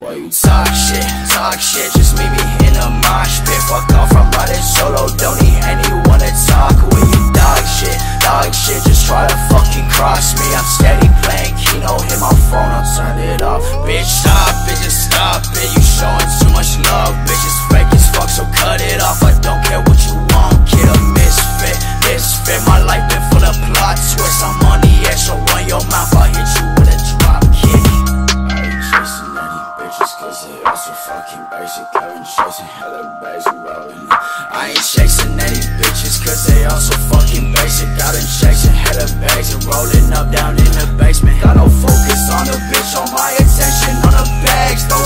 You talk shit, just meet me in a mosh pit. Fuck off, I'm riding solo, don't need anyone to talk with. You dog shit, just try to fucking cross me. I'm steady playing Keno, hit my phone, I'll turn it off. Bitch, stop it, just stop it. You showing too much love, bitch, it's fake as fuck, so cut it off. I don't care what you want, kid, a misfit. My life been full of plot twists. I'm on the edge, so run your mouth, I'll hit you with a drop kick. I ain't chasing any bitches, cause they all so fucking basic. I've been chasing hella basic, rolling. I ain't chasing any bitches, cause they all so fucking basic. I've been chasing hella basic, rolling up down in the basement. Got no focus on the bitch, on my attention on the bags.